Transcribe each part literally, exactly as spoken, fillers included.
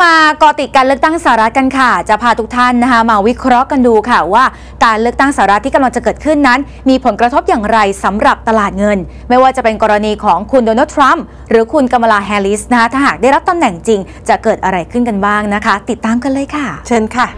มาเกาะติดการเลือกตั้งสหรัฐกันค่ะจะพาทุกท่านนะคะมาวิเคราะห์กันดูค่ะว่าการเลือกตั้งสหรัฐที่กำลังจะเกิดขึ้นนั้นมีผลกระทบอย่างไรสำหรับตลาดเงินไม่ว่าจะเป็นกรณีของคุณโดนัลด์ทรัมป์หรือคุณกัมลาแฮร์ริสนะคะถ้าหากได้รับตำแหน่งจริงจะเกิดอะไรขึ้นกันบ้างนะคะติดตามกันเลยค่ะเชิญค่ะ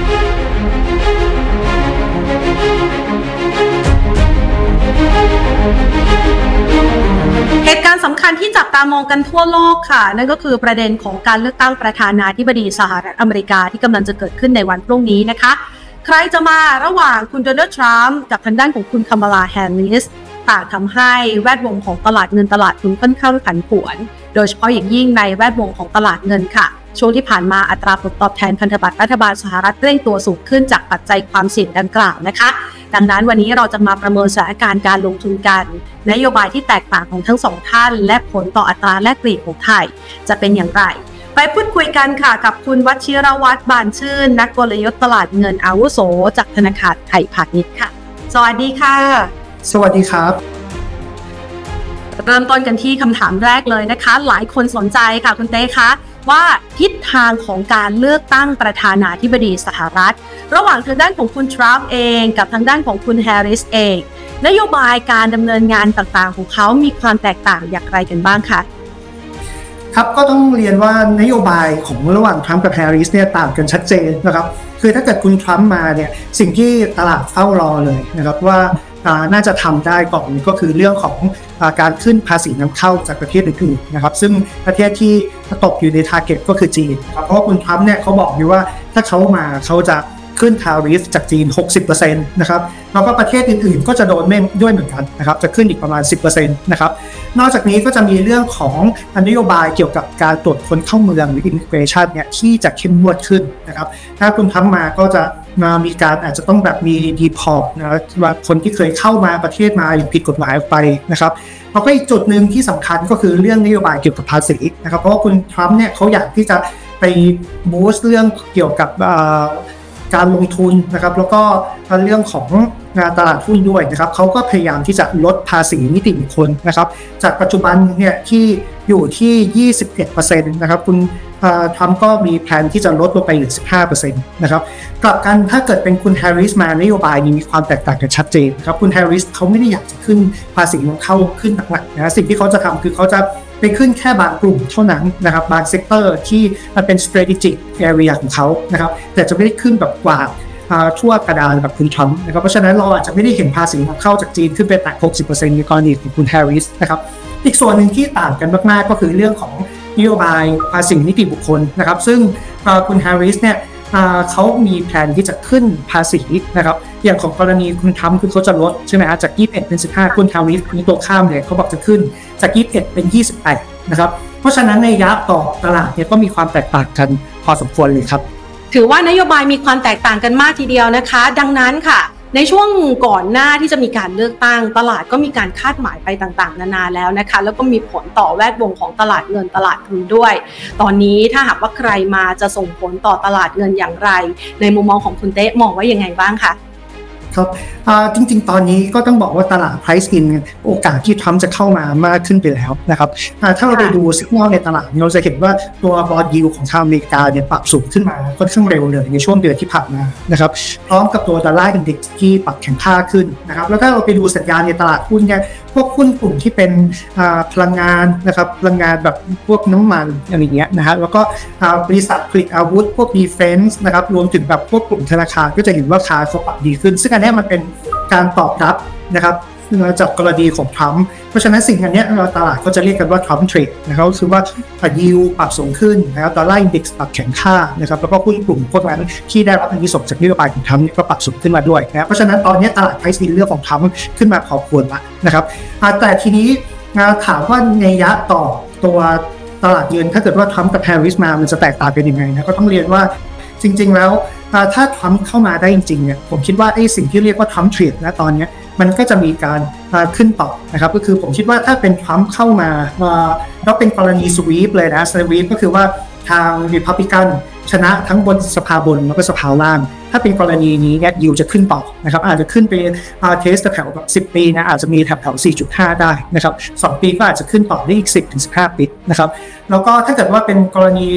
เหตุการณ์สำคัญที่จับตามองกันทั่วโลกค่ะนั่นก็คือประเด็นของการเลือกตั้งประธานาธิบดีสหรัฐอเมริกาที่กำลังจะเกิดขึ้นในวันพรุ่งนี้นะคะใครจะมาระหว่างคุณโดนัลด์ทรัมป์กับทางด้านของคุณคัมลาแฮร์ริสต่างทำให้แวดวงของตลาดเงินตลาดทุนค่อนข้างผันผวนโดยเฉพาะอย่างยิ่งในแวดวงของตลาดเงินค่ะช่วงที่ผ่านมาอัตราผลตอบแทนพันธบัตรรัฐบาลสหรัฐเร่งตัวสูงขึ้นจากปัจจัยความเสี่ยงดังกล่าวนะคะดังนั้นวันนี้เราจะมาประเมินสถานการณ์การลงทุนกันนโยบายที่แตกต่างของทั้งสองท่านและผลต่ออัตราแลกเปลี่ยนของไทยจะเป็นอย่างไรไปพูดคุยกันค่ะกับคุณวชิรวัฒน์บานชื่นนักกลยุทธ์ตลาดเงินอาวุโสจากธนาคารไทยพาณิชย์ค่ะสวัสดีค่ะสวัสดีครับเริ่มต้นกันที่คำถามแรกเลยนะคะหลายคนสนใจค่ะคุณเต้คะว่าทิศทางของการเลือกตั้งประธานาธิบดีสหรัฐระหว่างทางด้านของคุณทรัมป์เองกับทางด้านของคุณแฮร์ริสเองนโยบายการดำเนินงานต่างๆของเขามีความแตกต่างอย่างไรกันบ้างคะครับก็ต้องเรียนว่านโยบายของระหว่างทรัมป์กับแฮร์ริสเนี่ยต่างกันชัดเจนนะครับคือถ้าเกิดคุณทรัมป์มาเนี่ยสิ่งที่ตลาดเฝ้ารอเลยนะครับว่าน่าจะทำได้ก่อนก็คือเรื่องของการขึ้นภาษีนำเข้าจากประเทศอื่นๆนะครับซึ่งประเทศที่ตกอยู่ใน target ก็คือจีนครับเพราะว่าคุณทรัมป์เนี่ยเขาบอกอยู่ว่าถ้าเขามาเขาจะขึ้น tariff จากจีน หกสิบเปอร์เซ็นต์ นะครับแล้วก็ประเทศอื่นๆก็จะโดนด้วยเหมือนกันนะครับจะขึ้นอีกประมาณ สิบเปอร์เซ็นต์ นะครับนอกจากนี้ก็จะมีเรื่องของนโยบายเกี่ยวกับการตรวจคนเข้าเมืองหรือ immigration เนี่ยที่จะเข้มงวดขึ้นนะครับถ้าคุณทรัมป์มาก็จะมามีการอาจจะต้องแบบมี deport นะว่าคนที่เคยเข้ามาประเทศมาอย่างผิดกฎหมายไปนะครับแล้วก็อีกจุดหนึ่งที่สำคัญก็คือเรื่องนโยบายเกี่ยวกับภาษีนะครับเพราะว่าคุณทรัมป์เนี่ยเขาอยากที่จะไปบูสต์เรื่องเกี่ยวกับการลงทุนนะครับแล้วก็เรื่องของงานตลาดหุ้นด้วยนะครับเขาก็พยายามที่จะลดภาษีนิติบุคคลนะครับจากปัจจุบันเนี่ยที่อยู่ที่ ยี่สิบเอ็ดเปอร์เซ็นต์ นะครับคุณทรัมป์ก็มีแผนที่จะลดลงไปเหลือ สิบห้าเปอร์เซ็นต์ นะครับกลับกันถ้าเกิดเป็นคุณแฮร์ริสมานโยบายนี้มีความแตกต่างกันชัดเจนครับคุณแฮร์ริสเขาไม่ได้อยากจะขึ้นภาษีนำเข้าขึ้นหนักๆนะสิ่งที่เขาจะทำคือเขาจะไปขึ้นแค่บางกลุ่มเท่านั้นนะครับบางเซกเตอร์ที่มันเป็น strategic area ของเขานะครับแต่จะไม่ได้ขึ้นแบบกว่าทั่วกระดานแบบคุณทรัมป์นะครับเพราะฉะนั้นเราอาจจะไม่ได้เห็นภาษีนำเข้าจากจีนขึ้นไปแตะ หกสิบเปอร์เซ็นต์ ในกรณีของคุณแฮร์ริสนะครับอีกส่วนหนึ่งที่ต่างกันมากๆก็คือเรื่องของนโยบายภาษีนิติบุคคลนะครับซึ่งคุณแฮร์ริสเนี่ยเขามีแผนที่จะขึ้นภาษีนะครับอย่างของกรณีคุณทรัมป์คือเขาจะลดใช่ไหมฮะจากยี่สิบเอ็ดเป็นสิบห้าคุณแฮร์ริสคือตัวข้ามเลยเขาบอกจะขึ้นจากยี่สิบเอ็ดเป็นยี่สิบแปดนะครับเพราะฉะนั้นในระยะต่อตลาดเนี่ยก็มีความแตกต่างกันพอสมควรเลยครับถือว่านโยบายมีความแตกต่างกันมากทีเดียวนะคะดังนั้นค่ะในช่วงก่อนหน้าที่จะมีการเลือกตั้งตลาดก็มีการคาดหมายไปต่างๆนานาแล้วนะคะแล้วก็มีผลต่อแวดวงของตลาดเงินตลาดทุนด้วยตอนนี้ถ้าหากว่าใครมาจะส่งผลต่อตลาดเงินอย่างไรในมุมมองของคุณเต้มองว่ายังไงบ้างคะครับจริงๆตอนนี้ก็ต้องบอกว่าตลาด price in โอกาสที่ทรัมป์จะเข้ามามากขึ้นไปแล้วนะครับถ้าเราไปดูสัญญาณในตลาดเราจะเห็นว่าตัวบอนด์ยิลด์ของทางอเมริกาเนี่ยปรับสูงขึ้นมาค่อนข้างเร็วเลยในช่วงเดือนที่ผ่านมานะครับพร้อมกับตัวดอลลาร์อินเด็กซ์ที่ปรับแข็งค่าขึ้นนะครับแล้วถ้าเราไปดูสัญญาณในตลาดหุ้นเนี่ยพวกหุ้นกลุ่มที่เป็นพลังงานนะครับพลังงานแบบพวกน้ำมันอะไรเงี้ยนะฮะแล้วก็บริษัทผลิตอาวุธพวก defense นะครับรวมถึงแบบพวกกลุ่มธนาคารก็จะเห็นว่าค่าเขาปรับดีขึ้นซึ่งอันนี้มันเป็นการตอบรับนะครับจากกรณีของทรัมป์เพราะฉะนั้นสิ่งอันนี้เราตลาดก็จะเรียกกันว่าทรัมป์เทรดนะครับคือว่ายิวปรับสูงขึ้นนะครับดอลลาร์อินเด็กซ์ปรับแข็งค่านะครับแล้วก็หุ้นกลุ่มพวกนั้นที่ได้รับอานิสงส์จากนโยบายของทรัมป์ก็ปรับสูงขึ้นมาด้วยนะเพราะฉะนั้นตอนนี้ตลาดไพรซ์อินเรื่องของทรัมป์ขึ้นมาพอควรละนะครับแต่ทีนี้ถามว่าในระยะต่อตัวตลาดเงินถ้าเกิดว่าทรัมป์กับแฮร์ริสมามันจะแตกต่างกันยังไงนะก็ต้องเรียนว่าจริงๆแล้วถ้าทรัมป์เข้ามาได้จริงๆเนี่ยผมคิดว่าไอ้สิ่งที่เรียกว่าทรัมป์เทรดนะตอนนี้มันก็จะมีการขึ้นต่อนะครับก็คือผมคิดว่าถ้าเป็นทรัมป์เข้ามาแล้วเป็นกรณีสวีปเลยนะสวีปก็คือว่าทางรีพับลิกันชนะทั้งบนสภาบนแล้วก็สภาล่างถ้าเป็นกรณีนี้เนี่ยยิวจะขึ้นต่อนะครับอาจจะขึ้นไปเทสแถวแบบสิบปีนะอาจจะมีแถวแถว สี่จุดห้า ได้นะครับสองปีก็อาจจะขึ้นต่อได้อีก สิบถึงสิบห้า ปีนะครับแล้วก็ถ้าเกิดว่าเป็นกรณี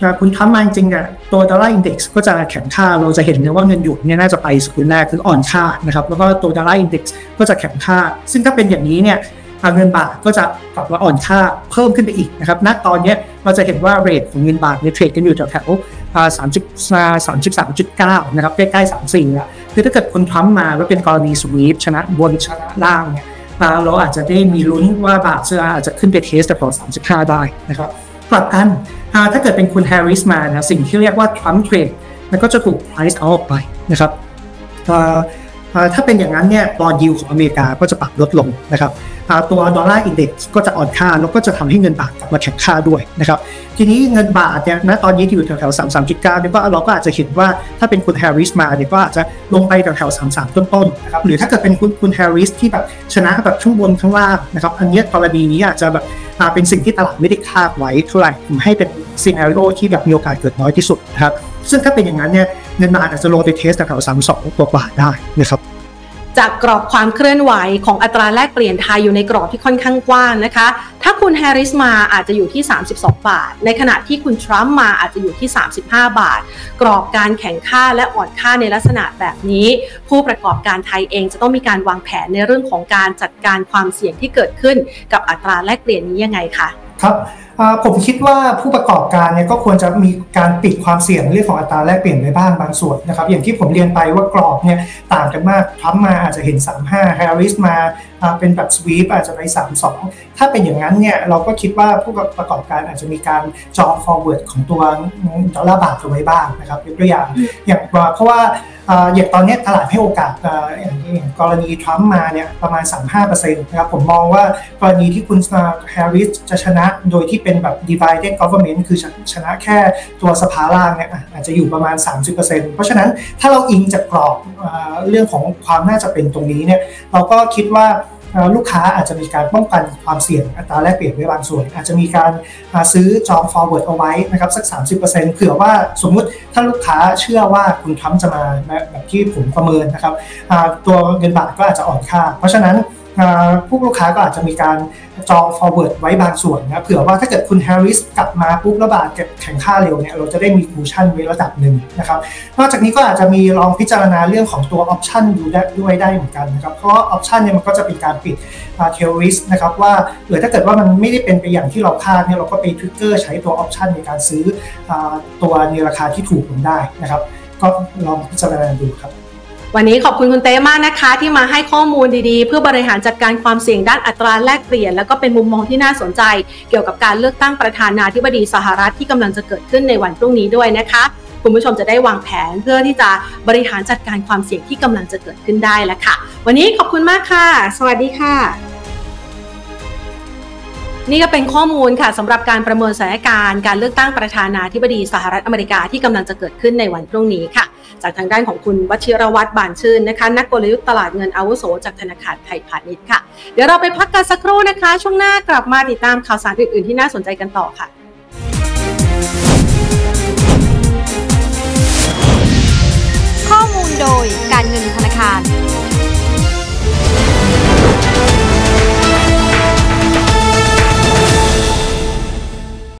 คุณทรัมป์มาจริงๆเนี่ยตัวดอลลาร์อินเด็กซ์ก็จะแข็งค่าเราจะเห็นเลยว่าเงินหยวนเนี่ยน่าจะไปสกุลแรกคืออ่อนค่านะครับแล้วก็ตัวดอลลาร์อินเด็กซ์ก็จะแข็งค่าซึ่งถ้าเป็นอย่างนี้เนี่ยเงินบาทก็จะกลับมาอ่อนค่าเพิ่มขึ้นไปอีกนะครับณตอนนี้เราจะเห็นว่าเรทของเงินบาทเนี่ยเทรดกันอยู่แถวๆสามสิบสามสิบสามจุดเก้านะครับใกล้ๆสามสี่แล้วคือถ้าเกิดคุณทรัมป์มาแล้วเป็นกรณีสวีปชนะบนชนะล่างเนี่ยเราอาจจะได้มีลุ้นว่าบาทอาจจะขึ้นไปเทสแต่พอสามสิบห้าได้นะครับกลับกันถ้าเกิดเป็นคุณแฮร์ริสมานะสิ่งที่เรียกว่าทรัมป์เทรดมันก็จะถูก price out ไปนะครับถ้าเป็นอย่างนั้นเนี่ยบอนด์ยิลด์ของอเมริกาก็จะปรับลดลงนะครับตัวดอลลาร์อินเด็กซ์ก็จะอ่อนค่าแล้วก็จะทำให้เงินบาทกลับมาแข็งค่าด้วยนะครับทีนี้เงินบาทเนี่ยณตอนนี้อยู่แถวๆสามสิบสามจุดเก้าเนี่ยก็เราก็อาจจะเห็นว่าถ้าเป็นคุณแฮร์ริสมาเนี่ยก็อาจจะลงไปแถวๆสามสิบสามต้นๆนะครับหรือถ้าเกิดเป็นคุณคุณแฮร์ริสที่แบบชนะแบบข้างบนข้างล่างนะครับอันนี้กรณีนี้อาจจะแบบเป็นสิ่งที่ตลาดไม่ได้คาดไว้เท่าไหร่ผมให้เป็นซีนาริโอที่แบบมีโอกาสเกิดน้อยที่สุดนะครับซึ่งถ้าเป็นอย่างนั้นเนี่ยเงินบาทอาจจะลงไปเทสแถวๆสามสิบสองกว่าๆได้นะครับจากกรอบความเคลื่อนไหวของอัตราแลกเปลี่ยนไทยอยู่ในกรอบที่ค่อนข้างกว้างนะคะถ้าคุณแฮร์ริสมาอาจจะอยู่ที่สามสิบสองบาทในขณะที่คุณทรัมป์มาอาจจะอยู่ที่สามสิบห้าบาทกรอบการแข่งค่าและอ่อนค่าในลักษณะแบบนี้ผู้ประกอบการไทยเองจะต้องมีการวางแผนในเรื่องของการจัดการความเสี่ยงที่เกิดขึ้นกับอัตราแลกเปลี่ยนนี้ยังไงคะครับผมคิดว่าผู้ประกอบการเนี่ยก็ควรจะมีการปิดความเสี่ยงเรื่องของอัตราแลกเปลี่ยนไว้บ้างบางส่วนนะครับอย่างที่ผมเรียนไปว่ากรอบเนี่ยต่างกันมากทรัมป์มาอาจจะเห็นสามสิบห้าแฮร์ริสมาเป็นแบบสวีปอาจจะไปสามสิบสองถ้าเป็นอย่างนั้นเนี่ยเราก็คิดว่าผู้ประกอบการอาจจะมีการจอง forward ของตัวดอลลาร์บาทเอาไว้บ้างนะครับยกตัวอย่างอย่างเพราะว่าอย่างตอนนี้ตลาดให้โอกาสอย่างกรณีทรัมป์มาเนี่ยประมาณ สามสิบห้าเปอร์เซ็นต์ นะครับผมมองว่ากรณีที่คุณแฮร์ริสจะชนะโดยที่เป็นแบบ divided government คือชนะแค่ตัวสภาล่างเนี่ยอาจจะอยู่ประมาณ สามสิบเปอร์เซ็นต์ เพราะฉะนั้นถ้าเราอิงจากกรอบเรื่องของความน่าจะเป็นตรงนี้เนี่ยเราก็คิดว่าลูกค้าอาจจะมีการป้องกันความเสี่ยงอัตราแลกเปลี่ยนไว้บางส่วนอาจจะมีการซื้อจอง forward เอาไว้นะครับสัก สามสิบเปอร์เซ็นต์ เผื่อว่าสมมุติถ้าลูกค้าเชื่อว่าคุณทรัมป์จะมาแบบที่ผมประเมินนะครับตัวเงินบาทก็อาจจะอ่อนค่าเพราะฉะนั้นผู้ลูกค้าก็อาจจะมีการจอง forward ไว้บางส่วนนะเผื่อว่าถ้าเกิดคุณแฮร์ริสกลับมาปุ๊บแล้วบาทแข็งค่าเร็วเนี่ยเราจะได้มีคูชั่นไว้ระดับหนึ่งนะครับนอกจากนี้ก็อาจจะมีลองพิจารณาเรื่องของตัว option ดูได้ด้วยได้เหมือนกันนะครับเพราะ option เนี่ยมันก็จะเป็นการปิด tail risk นะครับว่าหรือถ้าเกิดว่ามันไม่ได้เป็นไปอย่างที่เราคาดเนี่ยเราก็ไป trigger ใช้ตัว option ในการซื้อตัวในราคาที่ถูกลงได้นะครับก็ลองพิจารณาดูครับวันนี้ขอบคุณคุณเต้มากนะคะที่มาให้ข้อมูลดีๆเพื่อบริหารจัดการความเสี่ยงด้านอัตราแลกเปลี่ยนแล้วก็เป็นมุมมองที่น่าสนใจเกี่ยวกับการเลือกตั้งประธานาธิบดีสหรัฐที่กำลังจะเกิดขึ้นในวันพรุ่งนี้ด้วยนะคะคุณผู้ชมจะได้วางแผนเพื่อที่จะบริหารจัดการความเสี่ยงที่กำลังจะเกิดขึ้นได้แล้วค่ะวันนี้ขอบคุณมากค่ะสวัสดีค่ะนี่ก็เป็นข้อมูลค่ะสำหรับการประเมินสถานการณ์การเลือกตั้งประธานาธิบดีสหรัฐอเมริกาที่กำลังจะเกิดขึ้นในวันพรุ่งนี้ค่ะจากทางด้านของคุณวชิรวัฒน์บานชื่นนะคะนักกลยุทธ์ตลาดเงินอาวุโสจากธนาคารไทยพาณิชย์ค่ะเดี๋ยวเราไปพักกันสักครู่นะคะช่วงหน้ากลับมาติดตามข่าวสารอื่นๆที่น่าสนใจกันต่อค่ะ